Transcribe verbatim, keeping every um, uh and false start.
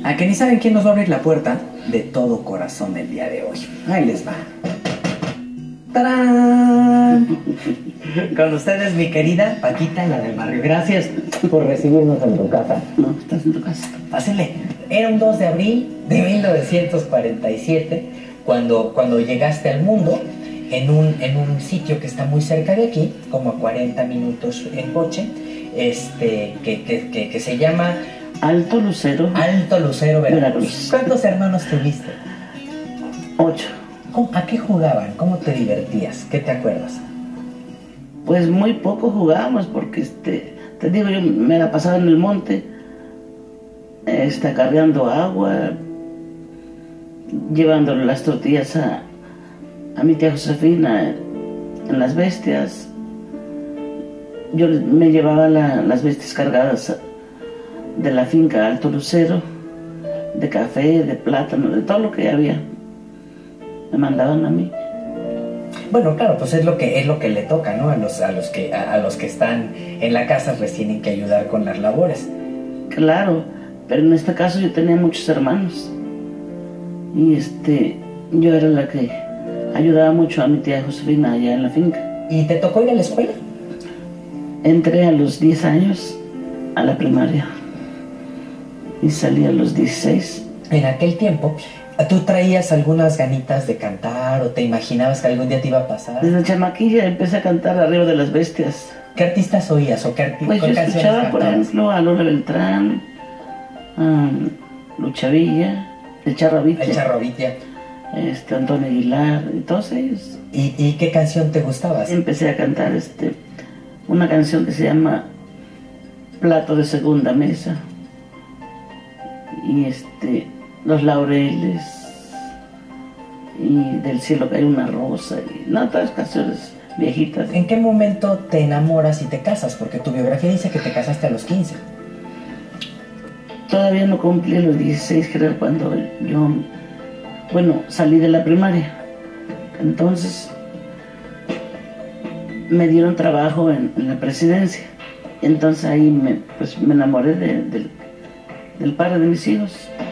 ¿A que ni saben quién nos va a abrir la puerta? De todo corazón el día de hoy. Ahí les va. ¡Tarán! Con ustedes, mi querida Paquita, la del barrio. Gracias por recibirnos en tu casa. No, estás en tu casa. Pásenle. Era un dos de abril de mil novecientos cuarenta y siete cuando, cuando llegaste al mundo en un, en un sitio que está muy cerca de aquí, como a cuarenta minutos en coche, este, que, que, que, que se llama... Alto Lucero. Alto Lucero, Veracruz. Veracruz. ¿Cuántos hermanos tuviste? Ocho. ¿Cómo, ¿A qué jugaban? ¿Cómo te divertías? ¿Qué te acuerdas? Pues muy poco jugábamos porque, este, te digo, yo me la pasaba en el monte, este, acarreando agua, llevándole las tortillas a, a mi tía Josefina en las bestias. Yo me llevaba la, las bestias cargadas de la finca Alto Lucero, de café, de plátano, de todo lo que había. Me mandaban a mí. Bueno, claro, pues es lo que es lo que le toca, ¿no? A los a los que a, a los que están en la casa pues tienen que ayudar con las labores. Claro, pero en este caso yo tenía muchos hermanos y este yo era la que ayudaba mucho a mi tía Josefina allá en la finca. ¿Y te tocó ir a la escuela? Entré a los diez años a la primaria y salí a los dieciséis. En aquel tiempo, ¿tú traías algunas ganitas de cantar o te imaginabas que algún día te iba a pasar? Desde chamaquilla empecé a cantar arriba de las bestias. ¿Qué artistas oías o qué artistas? Pues yo escuchaba, por ejemplo, a Lola Beltrán, a Lucha Villa, el Charro Vitia, el Charro Vitia, este, Antonio Aguilar y todos ellos. ¿Y, ¿Y qué canción te gustaba? Empecé a cantar este, una canción que se llama Plato de Segunda Mesa y este, Los Laureles y Del cielo cae una rosa y no, todas las canciones viejitas. ¿En qué momento te enamoras y te casas? Porque tu biografía dice que te casaste a los quince. Todavía no cumplí los dieciséis, que era cuando yo, bueno, salí de la primaria. Entonces me dieron trabajo en, en la presidencia. Entonces ahí me, pues, me enamoré de, de, del padre de mis hijos.